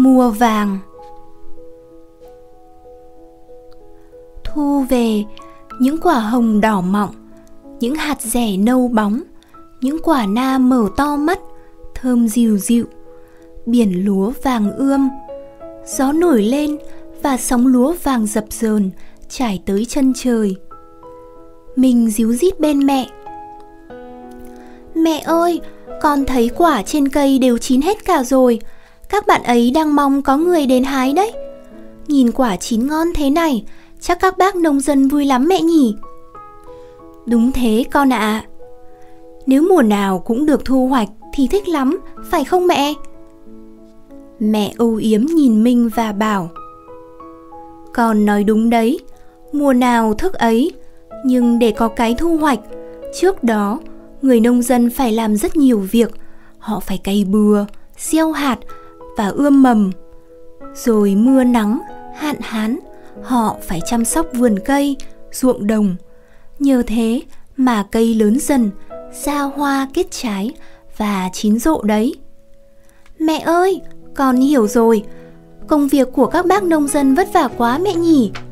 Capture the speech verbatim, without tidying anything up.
Mùa vàng. Thu về, những quả hồng đỏ mọng, những hạt dẻ nâu bóng, những quả na mở to mắt, thơm dịu dịu. Biển lúa vàng ươm, gió nổi lên và sóng lúa vàng dập dờn trải tới chân trời. Mình ríu rít bên mẹ. Mẹ ơi, con thấy quả trên cây đều chín hết cả rồi. Các bạn ấy đang mong có người đến hái đấy. Nhìn quả chín ngon thế này, chắc các bác nông dân vui lắm mẹ nhỉ? Đúng thế con ạ. À. Nếu mùa nào cũng được thu hoạch thì thích lắm, phải không mẹ? Mẹ âu yếm nhìn Minh và bảo: Con nói đúng đấy, mùa nào thức ấy, nhưng để có cái thu hoạch, trước đó người nông dân phải làm rất nhiều việc. Họ phải cày bừa, gieo hạt và ươm mầm. Rồi mưa nắng, hạn hán, họ phải chăm sóc vườn cây, ruộng đồng. Nhờ thế mà cây lớn dần, ra hoa kết trái và chín rộ đấy. Mẹ ơi, con hiểu rồi. Công việc của các bác nông dân vất vả quá mẹ nhỉ?